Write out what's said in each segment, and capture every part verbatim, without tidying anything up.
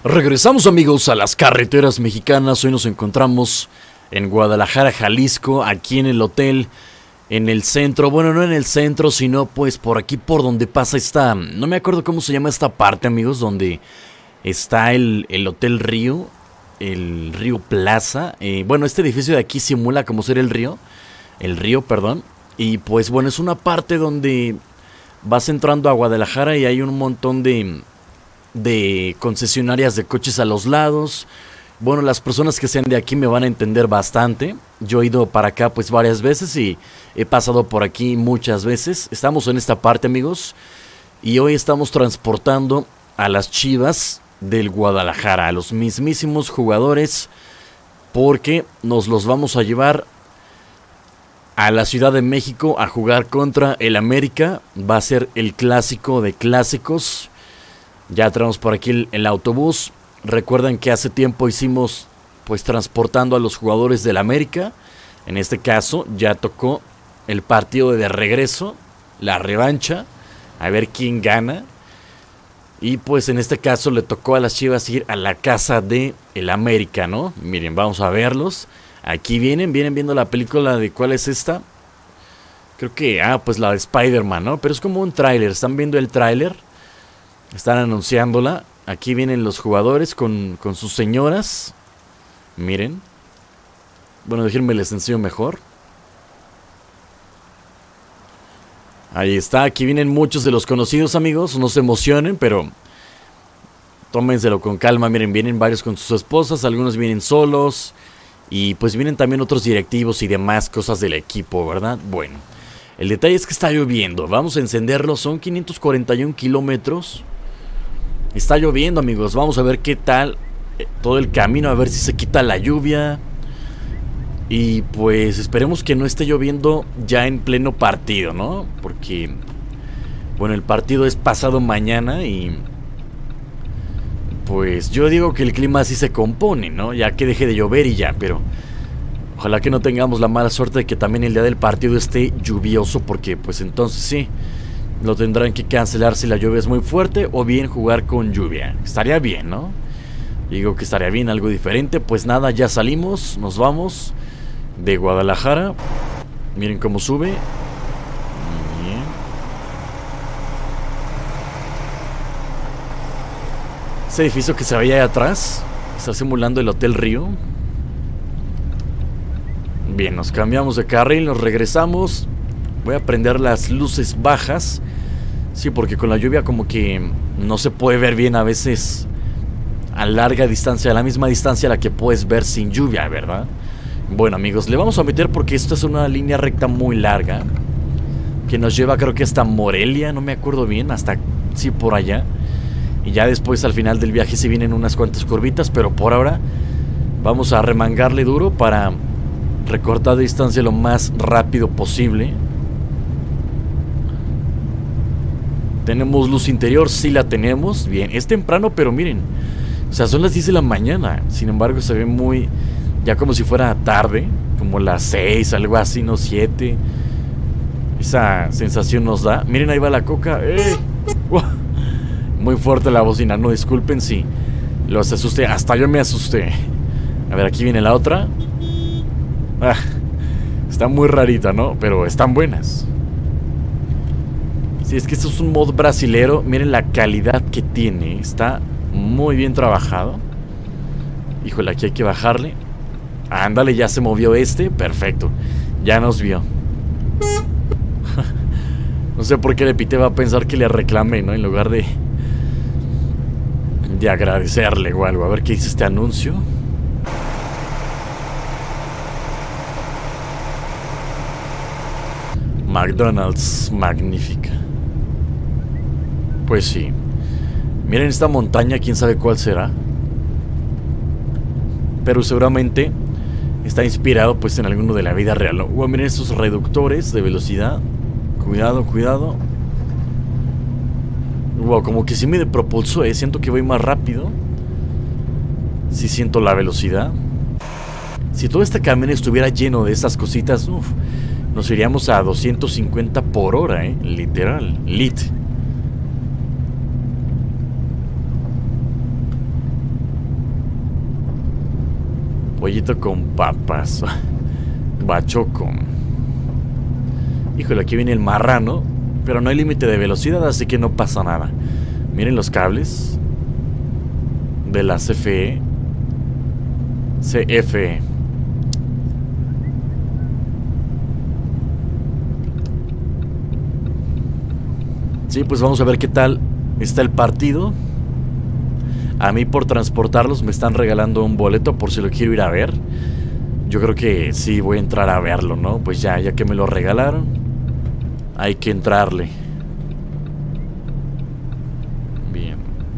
Regresamos, amigos, a las carreteras mexicanas. Hoy nos encontramos en Guadalajara, Jalisco, aquí en el hotel, en el centro. Bueno, no en el centro, sino pues por aquí por donde pasa esta... No me acuerdo cómo se llama esta parte, amigos, donde está el, el Hotel Río, el Río Plaza. Eh, bueno, este edificio de aquí simula como ser el río, el río, perdón. Y pues bueno, es una parte donde vas entrando a Guadalajara y hay un montón de... de concesionarias de coches a los lados. Bueno, las personas que sean de aquí me van a entender bastante. Yo he ido para acá pues varias veces y he pasado por aquí muchas veces. Estamos en esta parte, amigos, y hoy estamos transportando a las Chivas del Guadalajara, a los mismísimos jugadores, porque nos los vamos a llevar a la Ciudad de México a jugar contra el América. Va a ser el clásico de clásicos. Ya tenemos por aquí el, el autobús. Recuerden que hace tiempo hicimos pues transportando a los jugadores del América. En este caso ya tocó el partido de regreso, la revancha, a ver quién gana. Y pues en este caso le tocó a las Chivas ir a la casa de el América, ¿no? Miren, vamos a verlos. Aquí vienen, vienen viendo la película de ¿cuál es esta? Creo que, ah, pues la de Spider-Man, ¿no? Pero es como un tráiler, están viendo el tráiler. Están anunciándola. Aquí vienen los jugadores con, con sus señoras. Miren. Bueno, déjenme les enseño mejor. Ahí está, aquí vienen muchos de los conocidos, amigos. No se emocionen, pero tómenselo con calma. Miren, vienen varios con sus esposas. Algunos vienen solos. Y pues vienen también otros directivos y demás cosas del equipo, ¿verdad? Bueno, el detalle es que está lloviendo. Vamos a encenderlo, son quinientos cuarenta y un kilómetros. Está lloviendo, amigos, vamos a ver qué tal eh, todo el camino, a ver si se quita la lluvia. Y pues esperemos que no esté lloviendo ya en pleno partido, ¿no? Porque, bueno, el partido es pasado mañana y... pues yo digo que el clima así se compone, ¿no? Ya que deje de llover y ya, pero... ojalá que no tengamos la mala suerte de que también el día del partido esté lluvioso, porque pues entonces sí... lo tendrán que cancelar si la lluvia es muy fuerte, o bien jugar con lluvia. Estaría bien, ¿no? Digo que estaría bien, algo diferente. Pues nada, ya salimos, nos vamos de Guadalajara. Miren cómo sube. Bien. Ese edificio que se veía ahí atrás está simulando el Hotel Río. Bien, nos cambiamos de carril, nos regresamos. Voy a prender las luces bajas. Sí, porque con la lluvia como que no se puede ver bien a veces a larga distancia, a la misma distancia a la que puedes ver sin lluvia, ¿verdad? Bueno, amigos, le vamos a meter porque esto es una línea recta muy larga que nos lleva, creo que hasta Morelia, no me acuerdo bien, hasta, sí, por allá. Y ya después al final del viaje se vienen unas cuantas curvitas, pero por ahora vamos a remangarle duro para recortar distancia lo más rápido posible. ¿Tenemos luz interior? Sí la tenemos. Bien, es temprano, pero miren, o sea, son las diez de la mañana. Sin embargo, se ve muy... ya como si fuera tarde, como las seis, algo así, no, siete. Esa sensación nos da. Miren, ahí va la Coca. ¡Eh! Muy fuerte la bocina, no, disculpen si los asusté. Hasta yo me asusté. A ver, aquí viene la otra. Ah, está muy rarita, ¿no? Pero están buenas. Sí, es que esto es un mod brasilero. Miren la calidad que tiene. Está muy bien trabajado. Híjole, aquí hay que bajarle. Ándale, ya se movió este. Perfecto, ya nos vio. No sé por qué le pité, va a pensar que le reclamé, ¿no? En lugar de De agradecerle o algo. A ver qué dice este anuncio. McDonald's, magnífica. Pues sí. Miren esta montaña, quién sabe cuál será, pero seguramente está inspirado pues en alguno de la vida real, ¿no? Wow, miren estos reductores de velocidad. Cuidado, cuidado. Wow, como que sí me propulsó, ¿eh? Siento que voy más rápido. Sí siento la velocidad. Si todo este camino estuviera lleno de estas cositas, uff, nos iríamos a doscientos cincuenta por hora, ¿eh? Literal, lit. Pollito con papas. Bachoco. Híjole, aquí viene el marrano. Pero no hay límite de velocidad, así que no pasa nada. Miren los cables de la C F E. C F E. Sí, pues vamos a ver qué tal está el partido. A mí por transportarlos me están regalando un boleto por si lo quiero ir a ver. Yo creo que sí voy a entrar a verlo, ¿no? Pues ya, ya que me lo regalaron, hay que entrarle. Bien.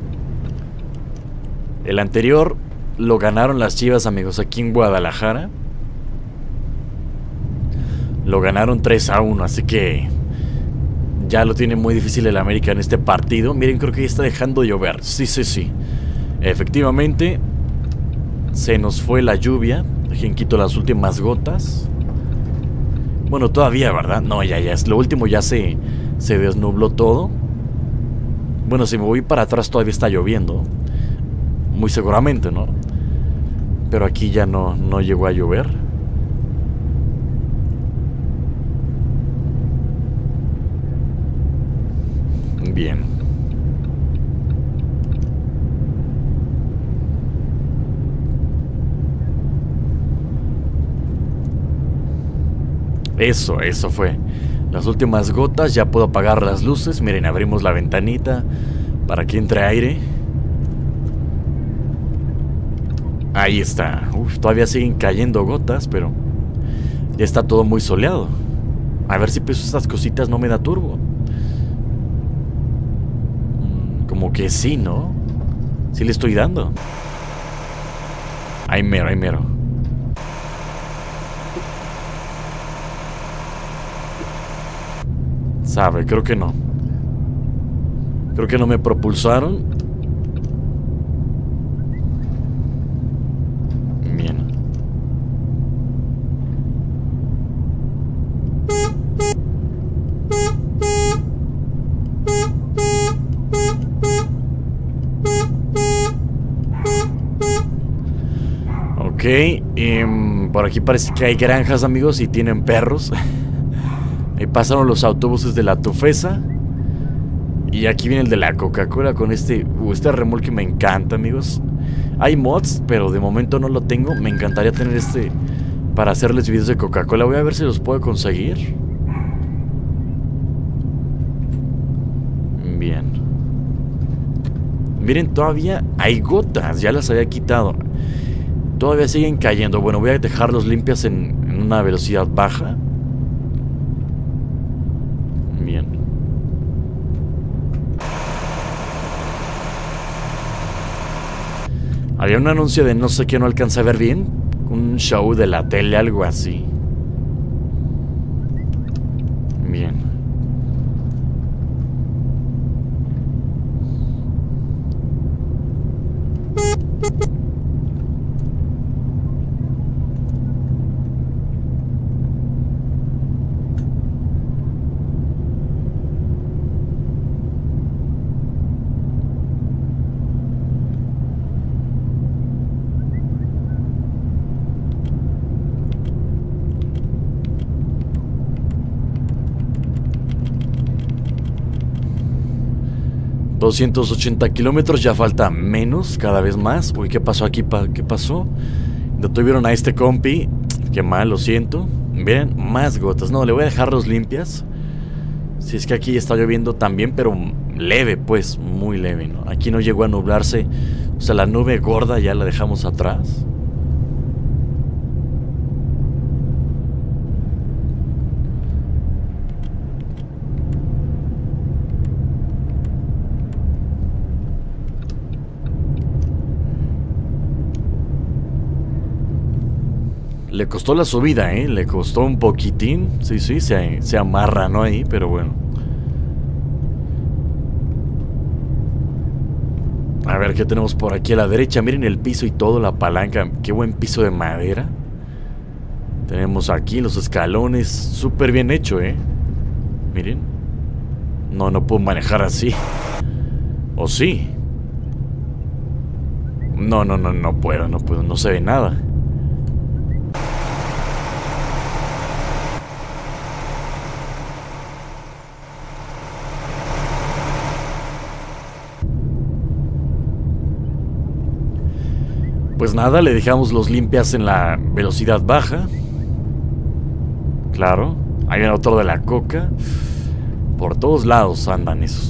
El anterior lo ganaron las Chivas, amigos, aquí en Guadalajara. Lo ganaron tres a uno, así que ya lo tiene muy difícil el América en este partido. Miren, creo que ya está dejando de llover. Sí, sí, sí. Efectivamente, se nos fue la lluvia. Dejen quito las últimas gotas. Bueno, todavía, ¿verdad? No, ya, ya. Lo último ya se, se desnubló todo. Bueno, si me voy para atrás todavía está lloviendo. Muy seguramente, ¿no? Pero aquí ya no, no llegó a llover. Bien. Eso, eso fue. Las últimas gotas, ya puedo apagar las luces. Miren, abrimos la ventanita para que entre aire. Ahí está. Uf, todavía siguen cayendo gotas, pero ya está todo muy soleado. A ver si pues estas cositas no me da turbo. Como que sí, ¿no? Sí le estoy dando. Ahí mero, ahí mero. Sabe, creo que no. Creo que no me propulsaron. Bien. Ok, um, por aquí parece que hay granjas, amigos, y tienen perros. Ahí pasaron los autobuses de la Tufesa. Y aquí viene el de la Coca-Cola con este... Uh, este remolque me encanta, amigos. Hay mods, pero de momento no lo tengo. Me encantaría tener este para hacerles videos de Coca-Cola. Voy a ver si los puedo conseguir. Bien. Miren, todavía hay gotas. Ya las había quitado. Todavía siguen cayendo. Bueno, voy a dejarlos limpias en, en una velocidad baja. Bien. Había un anuncio de no sé qué, no alcancé a ver bien. Un show de la tele, algo así. Bien. doscientos ochenta kilómetros, ya falta menos, cada vez más. Uy, ¿qué pasó aquí? ¿Qué pasó? Detuvieron a este compi. Qué mal, lo siento. Miren, más gotas. No, le voy a dejarlos limpias. Si es que aquí está lloviendo también, pero leve, pues, muy leve, ¿no? Aquí no llegó a nublarse. O sea, la nube gorda ya la dejamos atrás. Le costó la subida, ¿eh? Le costó un poquitín. Sí, sí, se, se amarra, ¿no? Ahí, pero bueno. A ver, ¿qué tenemos por aquí a la derecha? Miren el piso y todo, la palanca. Qué buen piso de madera. Tenemos aquí los escalones. Súper bien hecho, ¿eh? Miren. No, no puedo manejar así. ¿O sí? No, no, no, no puedo, no puedo. No se ve nada. Pues nada, le dejamos los limpias en la velocidad baja. Claro. Hay otro de la coca. Por todos lados andan esos.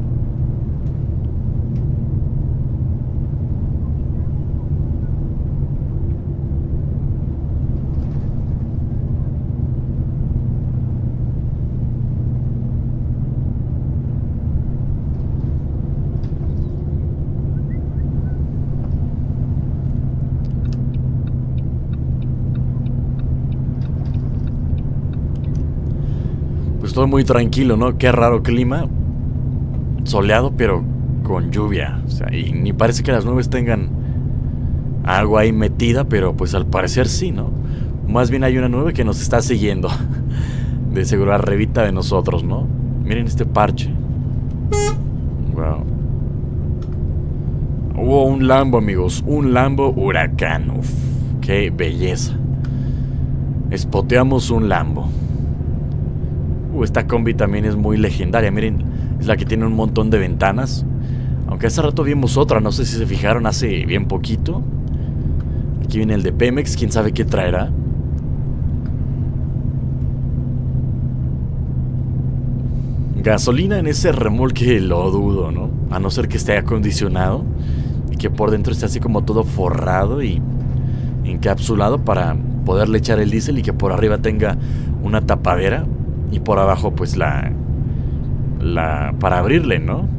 Todo muy tranquilo, ¿no? Qué raro clima. Soleado, pero con lluvia. O sea, y ni parece que las nubes tengan algo ahí metida, pero pues al parecer sí, ¿no? Más bien hay una nube que nos está siguiendo. De seguro arribita de nosotros, ¿no? Miren este parche. Wow. Hubo un Lambo, amigos. Un Lambo Huracán. Uf, qué belleza. Espoteamos un Lambo. Uh, esta combi también es muy legendaria. Miren, es la que tiene un montón de ventanas. Aunque hace rato vimos otra, no sé si se fijaron, hace bien poquito. Aquí viene el de Pemex, quién sabe qué traerá. Gasolina en ese remolque lo dudo, ¿no? A no ser que esté acondicionado y que por dentro esté así como todo forrado y encapsulado para poderle echar el diésel y que por arriba tenga una tapadera. Y por abajo pues la la para abrirle, ¿no?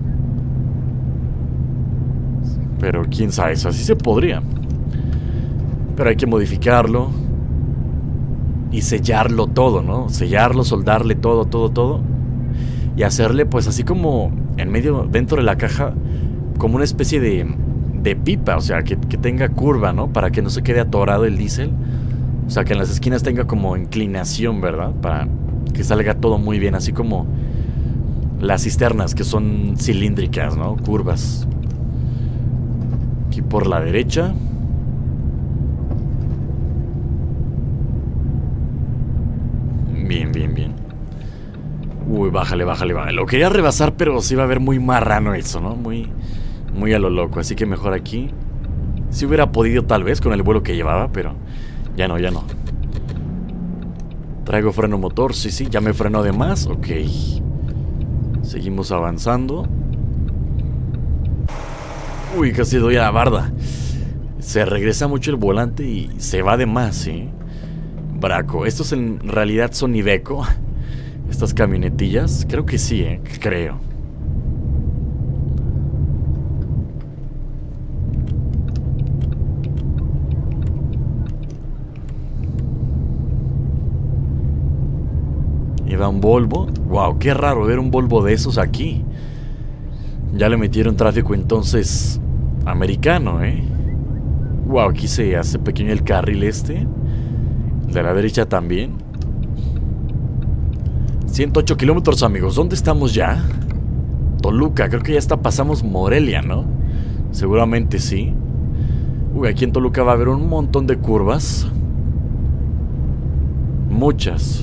Pero quién sabe, eso así se podría. Pero hay que modificarlo y sellarlo todo, ¿no? Sellarlo, soldarle todo, todo, todo. Y hacerle pues así como en medio, dentro de la caja, como una especie de, de pipa. O sea, que, que tenga curva, ¿no? Para que no se quede atorado el diésel. O sea, que en las esquinas tenga como inclinación, ¿verdad? Para que salga todo muy bien, así como las cisternas que son cilíndricas, ¿no? Curvas. Aquí por la derecha. Bien, bien, bien. Uy, bájale, bájale, bájale. Lo quería rebasar, pero sí va a ver muy marrano eso, ¿no? Muy, muy a lo loco, así que mejor aquí. Si hubiera podido tal vez con el vuelo que llevaba, pero ya no, ya no. Traigo freno motor, sí, sí, ya me frenó de más, ok. Seguimos avanzando. Uy, casi doy a la barda. Se regresa mucho el volante y se va de más, ¿sí? Braco, estos en realidad son Iveco. Estas camionetillas, creo que sí, ¿eh? Creo. Lleva un Volvo. Wow, qué raro ver un Volvo de esos aquí. Ya le metieron tráfico entonces americano, ¿eh? Wow, aquí se hace pequeño el carril este. De la derecha también. ciento ocho kilómetros, amigos. ¿Dónde estamos ya? Toluca, creo que ya hasta pasamos Morelia, ¿no? Seguramente sí. Uy, aquí en Toluca va a haber un montón de curvas. Muchas.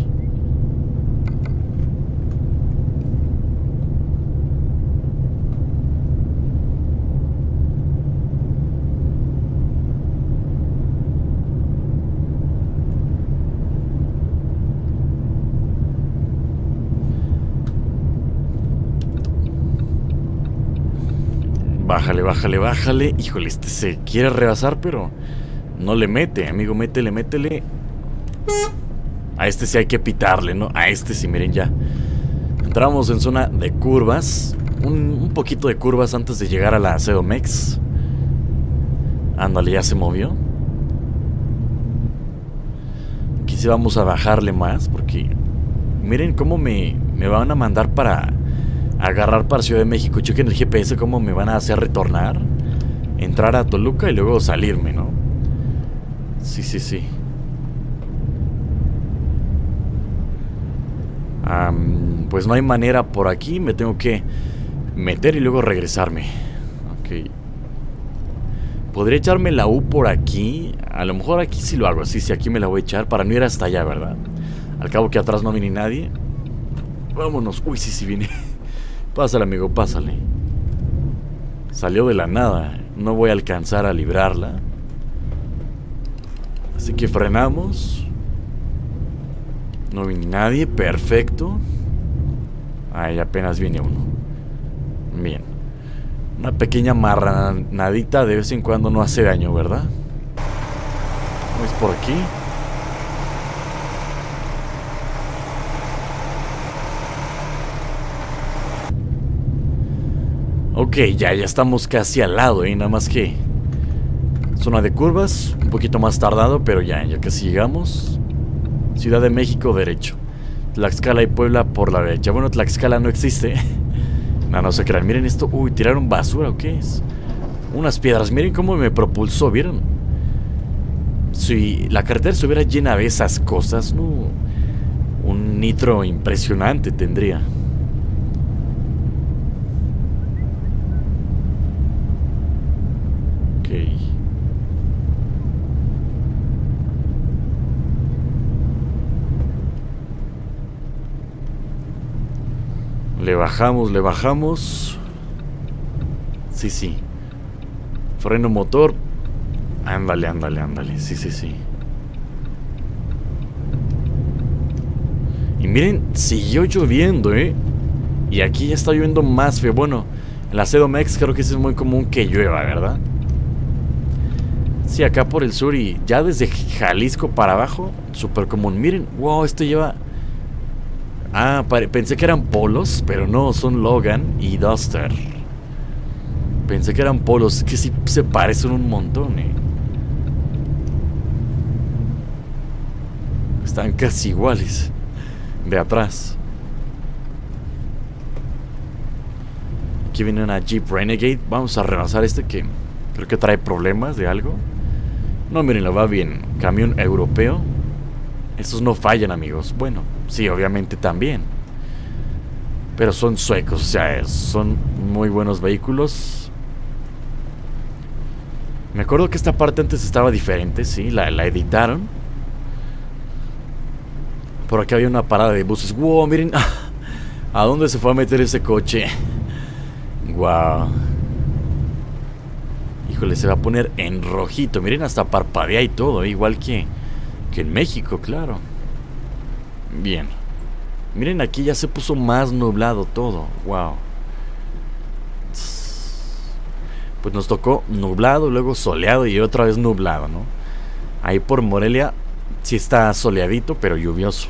Bájale, bájale, bájale. Híjole, este se quiere rebasar, pero no le mete, amigo. Métele, métele. A este sí hay que pitarle, ¿no? A este sí, miren ya. Entramos en zona de curvas. Un, un poquito de curvas antes de llegar a la Cedomex. Ándale, ya se movió. Aquí sí vamos a bajarle más, porque miren cómo me, me van a mandar para agarrar para Ciudad de México. Chequen el G P S cómo me van a hacer retornar, entrar a Toluca y luego salirme, ¿no? Sí, sí, sí. Um, pues no hay manera por aquí. Me tengo que meter y luego regresarme. Ok. Podría echarme la U por aquí. A lo mejor aquí sí lo hago. Así, sí, aquí me la voy a echar para no ir hasta allá, ¿verdad? Al cabo que atrás no viene nadie. Vámonos. Uy, sí, sí viene. Pásale, amigo, pásale. Salió de la nada. No voy a alcanzar a librarla. Así que frenamos. No viene nadie, perfecto. Ahí apenas viene uno. Bien. Una pequeña marranadita de vez en cuando no hace daño, ¿verdad? ¿No es por aquí? Ok, ya, ya estamos casi al lado, ¿eh? Nada más que zona de curvas, un poquito más tardado, pero ya, ya casi llegamos. Ciudad de México, derecho. Tlaxcala y Puebla por la derecha. Bueno, Tlaxcala no existe. No, no se crean. Miren esto. Uy, ¿tiraron basura o qué es? Unas piedras. Miren cómo me propulsó, ¿vieron? Si la carretera estuviera llena de esas cosas, no, un nitro impresionante tendría. Ok. Le bajamos, le bajamos. Sí, sí. Freno motor. Ándale, ándale, ándale. Sí, sí, sí. Y miren, siguió lloviendo, ¿eh? Y aquí ya está lloviendo más feo. Bueno, en la C D M X creo que es muy común que llueva, ¿verdad? Sí, acá por el sur y ya desde Jalisco para abajo, súper común. Miren, wow, esto lleva... Ah, pensé que eran polos, pero no, son Logan y Duster. Pensé que eran polos, es que sí se parecen un montón, eh. Están casi iguales. De atrás. Aquí viene una Jeep Renegade. Vamos a rebasar este que creo que trae problemas de algo. No, miren, lo va bien. Camión europeo. Estos no fallan, amigos. Bueno, sí, obviamente también. Pero son suecos, o sea, son muy buenos vehículos. Me acuerdo que esta parte antes estaba diferente, sí, la, la editaron. Por acá había una parada de buses. ¡Wow! Miren, ¿a dónde se fue a meter ese coche? ¡Wow! Híjole, se va a poner en rojito. Miren, hasta parpadea y todo, ¿eh? Igual que, que en México, claro. Bien. Miren, aquí ya se puso más nublado todo. ¡Wow! Pues nos tocó nublado, luego soleado y otra vez nublado, ¿no? Ahí por Morelia sí está soleadito, pero lluvioso.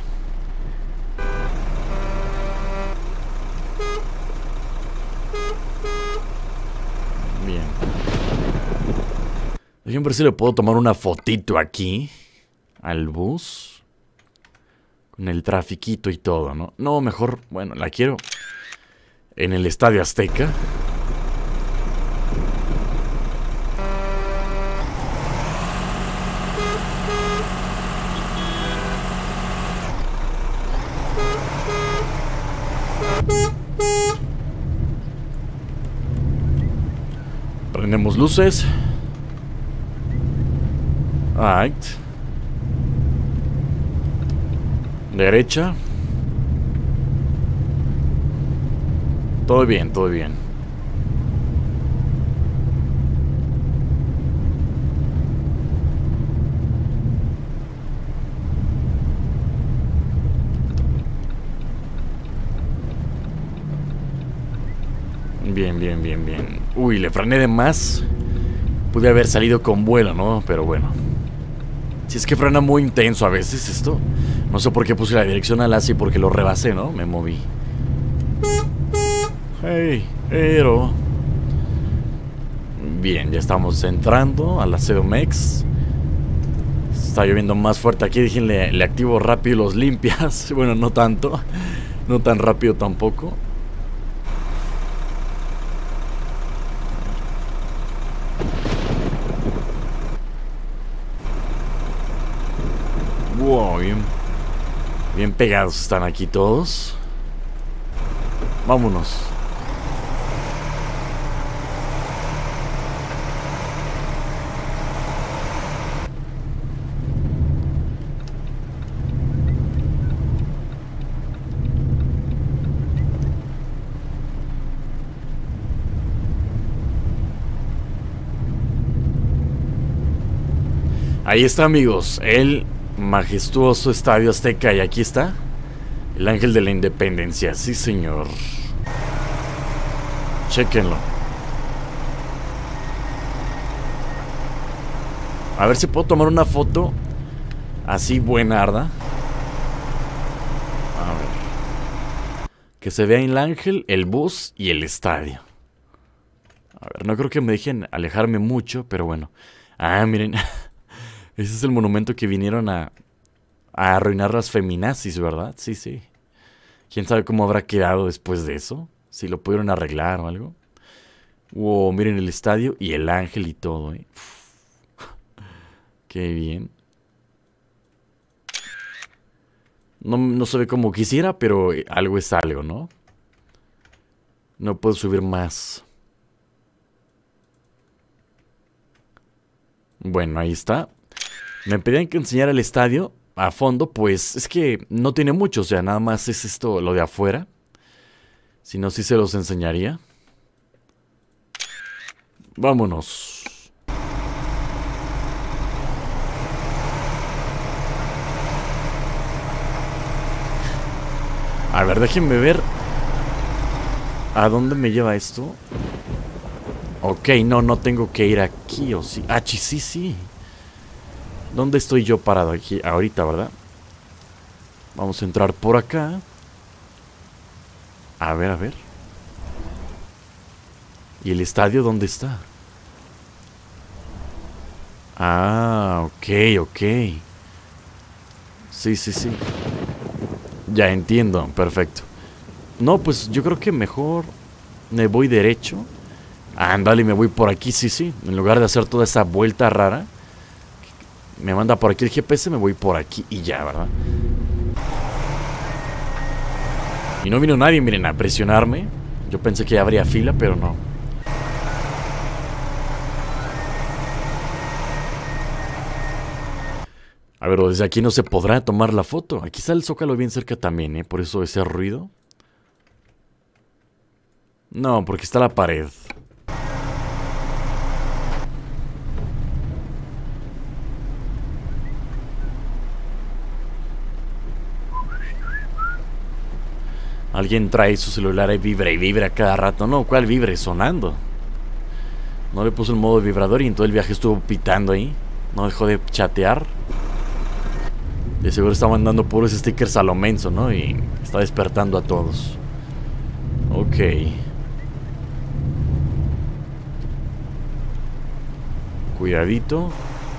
Bien. Déjenme ver si le puedo tomar una fotito aquí al bus. Con el trafiquito y todo, ¿no? No, mejor, bueno, la quiero en el Estadio Azteca. Prendemos luces. Right. Derecha. Todo bien, todo bien. Bien, bien, bien, bien. Uy, le frené de más. Pude haber salido con vuelo, ¿no? Pero bueno. Si es que frena muy intenso a veces esto. No sé por qué puse la dirección al así, porque lo rebasé, ¿no? Me moví. Hey, pero... Bien, ya estamos entrando a la C D M X. Está lloviendo más fuerte aquí. Déjenle, le activo rápido los limpias. Bueno, no tanto. No tan rápido tampoco. Wow, bien, bien pegados están aquí todos. Vámonos. Ahí está, amigos, el majestuoso Estadio Azteca. Y aquí está el Ángel de la Independencia. Sí, señor. Chéquenlo. A ver si puedo tomar una foto así buenarda. A ver. Que se vea el ángel, el bus y el estadio. A ver, no creo que me dejen alejarme mucho, pero bueno. Ah, miren. Ese es el monumento que vinieron a, a arruinar las feminazis, ¿verdad? Sí, sí. ¿Quién sabe cómo habrá quedado después de eso? Si lo pudieron arreglar o algo. Wow, miren el estadio y el ángel y todo, ¿eh? Uf. Qué bien. No, no se ve como quisiera, pero algo es algo, ¿no? No puedo subir más. Bueno, ahí está. Me pedían que enseñara el estadio a fondo, pues es que no tiene mucho, o sea, nada más es esto, lo de afuera. Si no, sí se los enseñaría. Vámonos. A ver, déjenme ver ¿a dónde me lleva esto? Ok, no, no tengo que ir aquí, o sí. Ah, sí, sí. ¿Dónde estoy yo parado? Aquí, ahorita, ¿verdad? Vamos a entrar por acá. A ver, a ver. ¿Y el estadio dónde está? Ah, ok, ok. Sí, sí, sí. Ya entiendo, perfecto. No, pues yo creo que mejor me voy derecho. Ándale, me voy por aquí, sí, sí. En lugar de hacer toda esa vuelta rara, me manda por aquí el G P S, me voy por aquí y ya, ¿verdad? Y no vino nadie, miren, a presionarme. Yo pensé que ya habría fila, pero no. A ver, desde aquí no se podrá tomar la foto. Aquí está el Zócalo bien cerca también, ¿eh? Por eso ese ruido. No, porque está la pared. Alguien trae su celular y vibra y vibra cada rato. No, ¿cuál vibre? Sonando. No le puso el modo vibrador y en todo el viaje estuvo pitando ahí. No dejó de chatear. De seguro está mandando puros stickers a lo menso, ¿no? Y está despertando a todos. Ok. Cuidadito.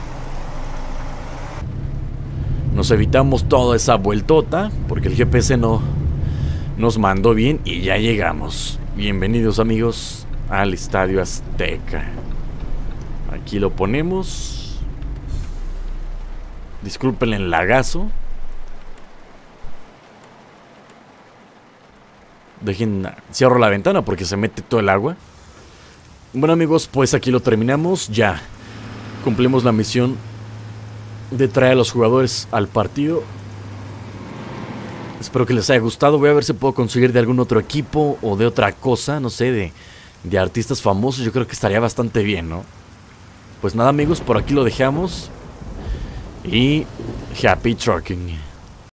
Nos evitamos toda esa vueltota, porque el G P S no nos mandó bien y ya llegamos. Bienvenidos, amigos, al Estadio Azteca. Aquí lo ponemos. Disculpen el lagazo. Dejen, cierro la ventana porque se mete todo el agua. Bueno, amigos, pues aquí lo terminamos. Ya cumplimos la misión de traer a los jugadores al partido. Espero que les haya gustado. Voy a ver si puedo conseguir de algún otro equipo o de otra cosa, no sé, de, de artistas famosos. Yo creo que estaría bastante bien, ¿no? Pues nada, amigos, por aquí lo dejamos. Y happy trucking.